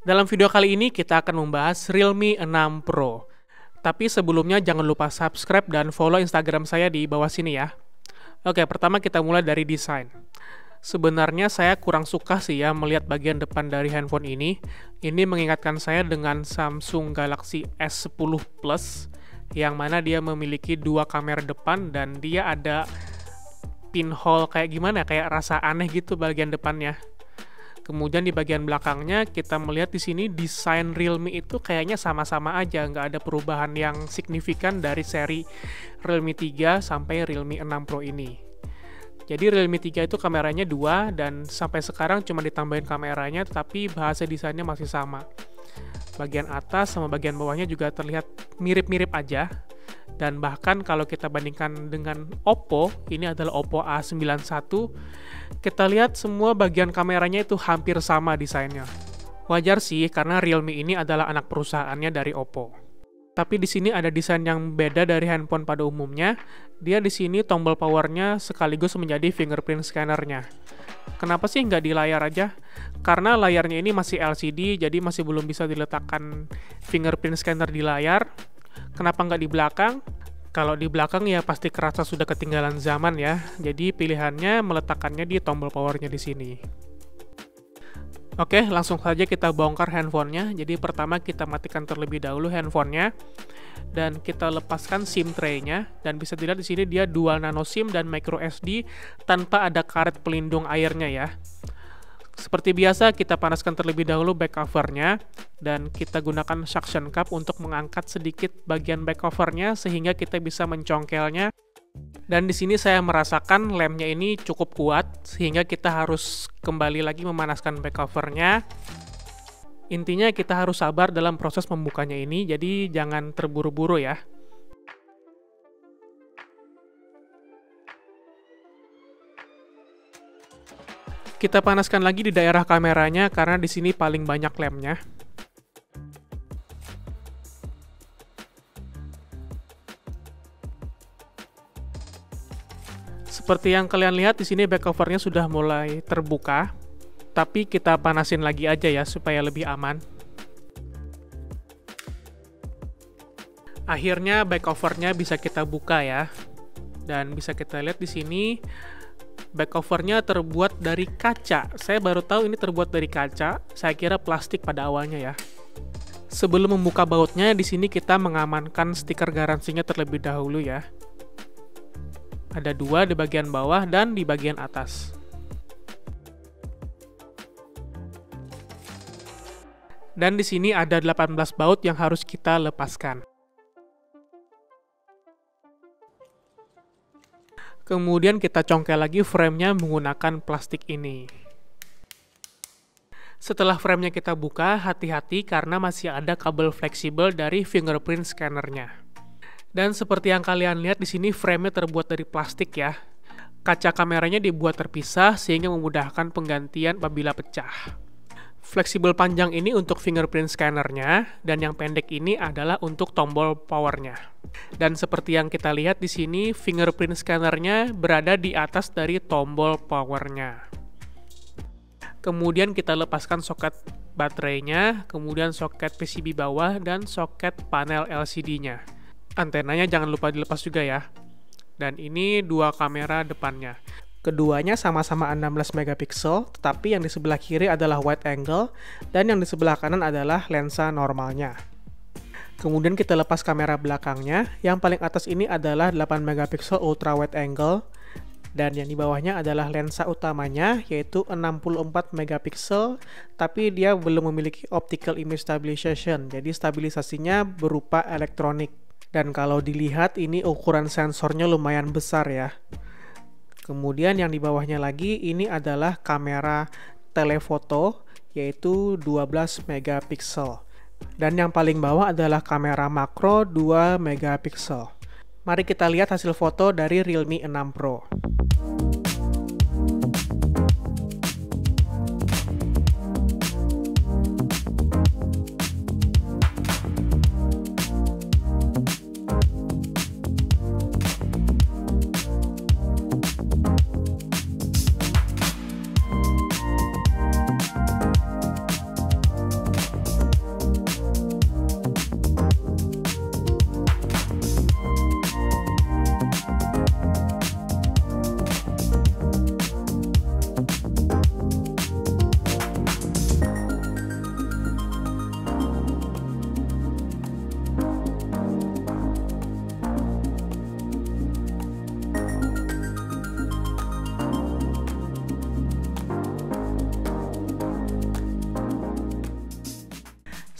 Dalam video kali ini kita akan membahas Realme 6 Pro. Tapi sebelumnya jangan lupa subscribe dan follow Instagram saya di bawah sini ya. Oke, pertama kita mulai dari desain. Sebenarnya saya kurang suka sih ya melihat bagian depan dari handphone ini. Ini mengingatkan saya dengan Samsung Galaxy S10 Plus, yang mana dia memiliki dua kamera depan dan dia ada pinhole kayak gimana, kayak rasa aneh gitu bagian depannya. Kemudian di bagian belakangnya kita melihat di sini desain Realme itu kayaknya sama-sama aja, nggak ada perubahan yang signifikan dari seri Realme 3 sampai Realme 6 Pro ini. Jadi Realme 3 itu kameranya 2 dan sampai sekarang cuma ditambahin kameranya, tapi bahasa desainnya masih sama. Bagian atas sama bagian bawahnya juga terlihat mirip-mirip aja. Dan bahkan kalau kita bandingkan dengan Oppo, ini adalah Oppo A91, kita lihat semua bagian kameranya itu hampir sama desainnya. Wajar sih karena Realme ini adalah anak perusahaannya dari Oppo. Tapi di sini ada desain yang beda dari handphone pada umumnya. Dia di sini tombol powernya sekaligus menjadi fingerprint scannernya. Kenapa sih nggak di layar aja? Karena layarnya ini masih LCD, jadi masih belum bisa diletakkan fingerprint scanner di layar. Kenapa nggak di belakang? Kalau di belakang ya pasti kerasa sudah ketinggalan zaman ya. Jadi pilihannya meletakkannya di tombol powernya di sini. Oke, langsung saja kita bongkar handphonenya. Jadi pertama kita matikan terlebih dahulu handphonenya dan kita lepaskan SIM tray-nya. Dan bisa dilihat di sini dia dual nano SIM dan micro SD tanpa ada karet pelindung airnya ya. Seperti biasa, kita panaskan terlebih dahulu back covernya dan kita gunakan suction cup untuk mengangkat sedikit bagian back covernya sehingga kita bisa mencongkelnya. Dan di sini saya merasakan lemnya ini cukup kuat sehingga kita harus kembali lagi memanaskan back covernya. Intinya kita harus sabar dalam proses membukanya ini, jadi jangan terburu-buru ya. Kita panaskan lagi di daerah kameranya karena di sini paling banyak lemnya. Seperti yang kalian lihat di sini back covernya sudah mulai terbuka, tapi kita panasin lagi aja ya supaya lebih aman. Akhirnya back covernya bisa kita buka ya, dan bisa kita lihat di sini. Back covernya terbuat dari kaca. Saya baru tahu ini terbuat dari kaca. Saya kira plastik pada awalnya ya. Sebelum membuka bautnya, di sini kita mengamankan stiker garansinya terlebih dahulu ya. Ada dua di bagian bawah dan di bagian atas. Dan di sini ada 18 baut yang harus kita lepaskan. Kemudian kita congkel lagi framenya menggunakan plastik ini. Setelah framenya kita buka, hati-hati karena masih ada kabel fleksibel dari fingerprint scannernya. Dan seperti yang kalian lihat di sini framenya terbuat dari plastik ya. Kaca kameranya dibuat terpisah sehingga memudahkan penggantian apabila pecah. Fleksibel panjang ini untuk fingerprint scannernya dan yang pendek ini adalah untuk tombol powernya. Dan seperti yang kita lihat di sini, fingerprint scannernya berada di atas dari tombol powernya. Kemudian kita lepaskan soket baterainya, kemudian soket PCB bawah, dan soket panel LCD-nya. Antenanya jangan lupa dilepas juga ya. Dan ini dua kamera depannya. Keduanya sama-sama 16 megapiksel, tetapi yang di sebelah kiri adalah wide angle, dan yang di sebelah kanan adalah lensa normalnya. Kemudian kita lepas kamera belakangnya, yang paling atas ini adalah 8 megapiksel ultra wide angle, dan yang di bawahnya adalah lensa utamanya, yaitu 64 megapiksel, tapi dia belum memiliki optical image stabilization, jadi stabilisasinya berupa elektronik. Dan kalau dilihat ini ukuran sensornya lumayan besar ya. Kemudian yang di bawahnya lagi ini adalah kamera telefoto yaitu 12 megapiksel. Dan yang paling bawah adalah kamera makro 2 megapiksel. Mari kita lihat hasil foto dari Realme 6 Pro.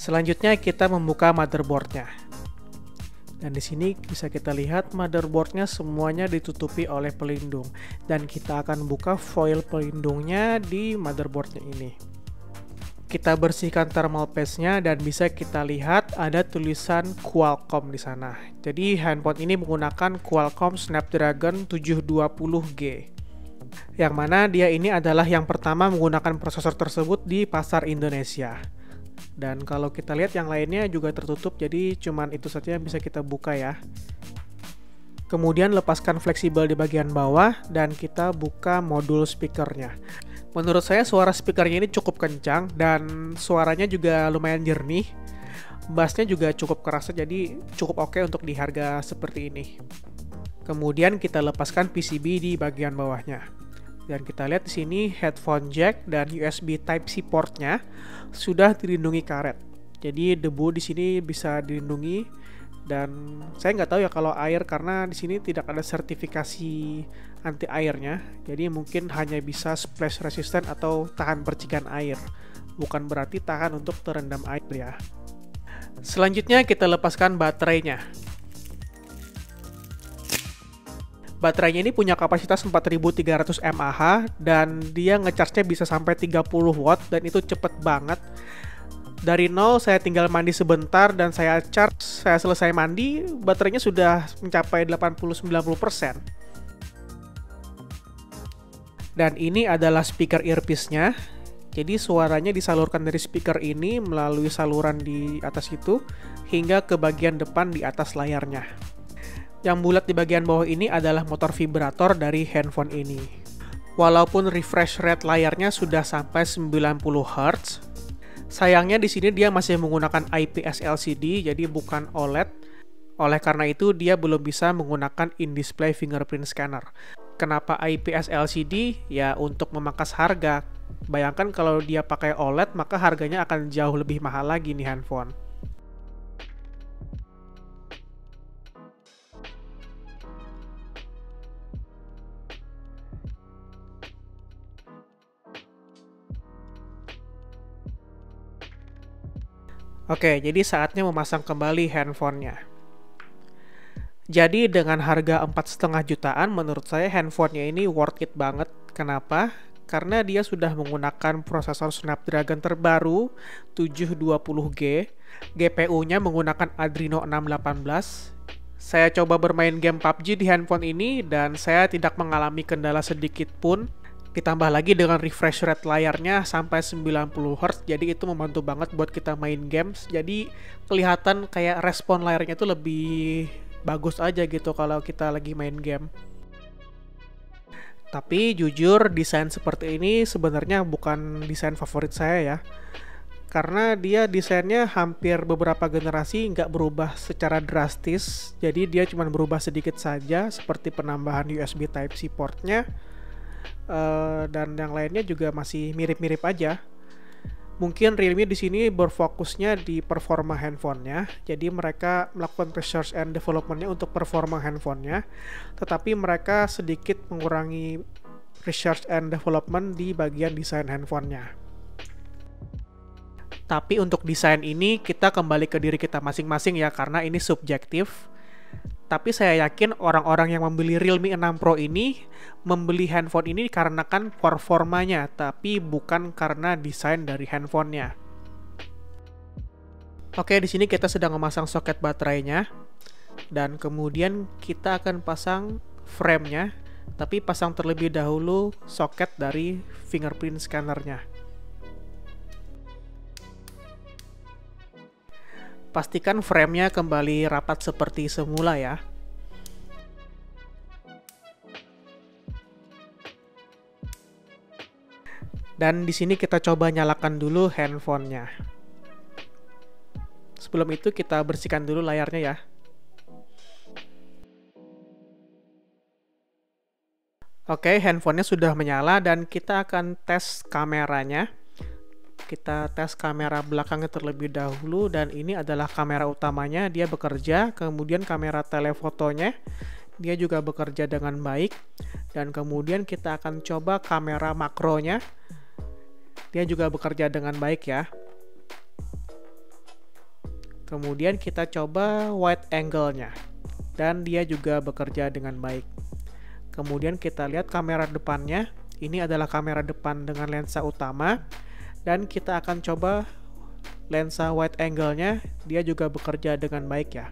Selanjutnya kita membuka motherboardnya. Dan di sini bisa kita lihat motherboardnya semuanya ditutupi oleh pelindung. Dan kita akan buka foil pelindungnya di motherboardnya ini. Kita bersihkan thermal paste-nya dan bisa kita lihat ada tulisan Qualcomm di sana. Jadi handphone ini menggunakan Qualcomm Snapdragon 720G. Yang mana dia ini adalah yang pertama menggunakan prosesor tersebut di pasar Indonesia. Dan kalau kita lihat yang lainnya juga tertutup, jadi cuman itu saja yang bisa kita buka ya. Kemudian lepaskan fleksibel di bagian bawah dan kita buka modul speakernya. Menurut saya suara speakernya ini cukup kencang dan suaranya juga lumayan jernih. Bassnya juga cukup keras, jadi cukup oke untuk di harga seperti ini. Kemudian kita lepaskan PCB di bagian bawahnya. Dan kita lihat di sini headphone jack dan USB Type-C portnya sudah dilindungi karet. Jadi debu di sini bisa dilindungi dan saya nggak tahu ya kalau air karena di sini tidak ada sertifikasi anti airnya. Jadi mungkin hanya bisa splash resistant atau tahan percikan air. Bukan berarti tahan untuk terendam air ya. Selanjutnya kita lepaskan baterainya. Baterainya ini punya kapasitas 4300 mAh dan dia ngecharge-nya bisa sampai 30 watt dan itu cepet banget. Dari nol saya tinggal mandi sebentar dan saya charge, saya selesai mandi, baterainya sudah mencapai 80-90%. Dan ini adalah speaker earpiece-nya. Jadi suaranya disalurkan dari speaker ini melalui saluran di atas itu hingga ke bagian depan di atas layarnya. Yang bulat di bagian bawah ini adalah motor vibrator dari handphone ini. Walaupun refresh rate layarnya sudah sampai 90 Hz, sayangnya di sini dia masih menggunakan IPS LCD, jadi bukan OLED. Oleh karena itu, dia belum bisa menggunakan in-display fingerprint scanner. Kenapa IPS LCD? Ya, untuk memangkas harga. Bayangkan kalau dia pakai OLED, maka harganya akan jauh lebih mahal lagi nih handphone. Oke, jadi saatnya memasang kembali handphonenya. Jadi dengan harga 4,5 jutaan, menurut saya handphonenya ini worth it banget. Kenapa? Karena dia sudah menggunakan prosesor Snapdragon terbaru 720G. GPU-nya menggunakan Adreno 618. Saya coba bermain game PUBG di handphone ini dan saya tidak mengalami kendala sedikit pun. Ditambah lagi dengan refresh rate layarnya sampai 90 Hz, jadi itu membantu banget buat kita main games. Jadi kelihatan kayak respon layarnya itu lebih bagus aja gitu kalau kita lagi main game. Tapi jujur desain seperti ini sebenarnya bukan desain favorit saya ya. Karena dia desainnya hampir beberapa generasi nggak berubah secara drastis. Jadi dia cuma berubah sedikit saja seperti penambahan USB Type-C portnya. Dan yang lainnya juga masih mirip-mirip aja. Mungkin Realme di sini berfokusnya di performa handphonenya, jadi mereka melakukan research and developmentnya untuk performa handphonenya, tetapi mereka sedikit mengurangi research and development di bagian desain handphonenya. Tapi untuk desain ini kita kembali ke diri kita masing-masing ya, karena ini subjektif. Tapi saya yakin orang-orang yang membeli Realme 6 Pro ini membeli handphone ini karena kan performanya, tapi bukan karena desain dari handphonenya. Oke, di sini kita sedang memasang soket baterainya dan kemudian kita akan pasang frame-nya, tapi pasang terlebih dahulu soket dari fingerprint scanner-nya. Pastikan frame-nya kembali rapat seperti semula ya. Dan di sini kita coba nyalakan dulu handphonenya. Sebelum itu kita bersihkan dulu layarnya ya. Oke, handphonenya sudah menyala dan kita akan tes kameranya. Kita tes kamera belakangnya terlebih dahulu dan ini adalah kamera utamanya, dia bekerja. Kemudian kamera telefotonya dia juga bekerja dengan baik. Dan kemudian kita akan coba kamera makronya, dia juga bekerja dengan baik ya. Kemudian kita coba wide angle-nya. Dan dia juga bekerja dengan baik. Kemudian kita lihat kamera depannya. Ini adalah kamera depan dengan lensa utama. Dan kita akan coba lensa wide angle-nya. Dia juga bekerja dengan baik ya.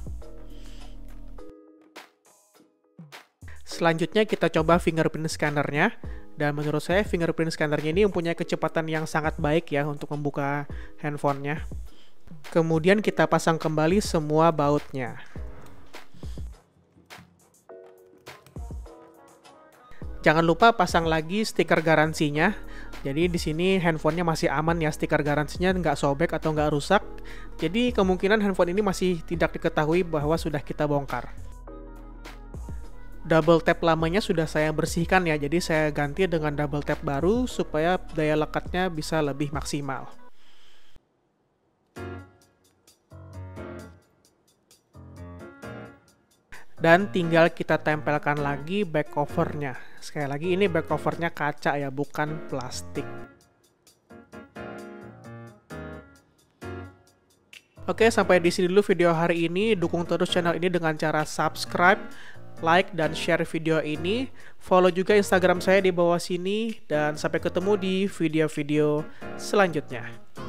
Selanjutnya kita coba fingerprint scanner-nya. Dan menurut saya fingerprint scanner-nya ini mempunyai kecepatan yang sangat baik ya untuk membuka handphonenya. Kemudian kita pasang kembali semua bautnya. Jangan lupa pasang lagi stiker garansinya. Jadi di sini handphonenya masih aman ya, stiker garansinya nggak sobek atau nggak rusak. Jadi kemungkinan handphone ini masih tidak diketahui bahwa sudah kita bongkar. Double tap lamanya sudah saya bersihkan ya, jadi saya ganti dengan double tap baru supaya daya lekatnya bisa lebih maksimal. Dan tinggal kita tempelkan lagi back covernya. Sekali lagi ini back covernya kaca ya, bukan plastik. Oke, sampai di sini dulu video hari ini. Dukung terus channel ini dengan cara subscribe, like, dan share video ini. Follow juga Instagram saya di bawah sini. Dan sampai ketemu di video-video selanjutnya.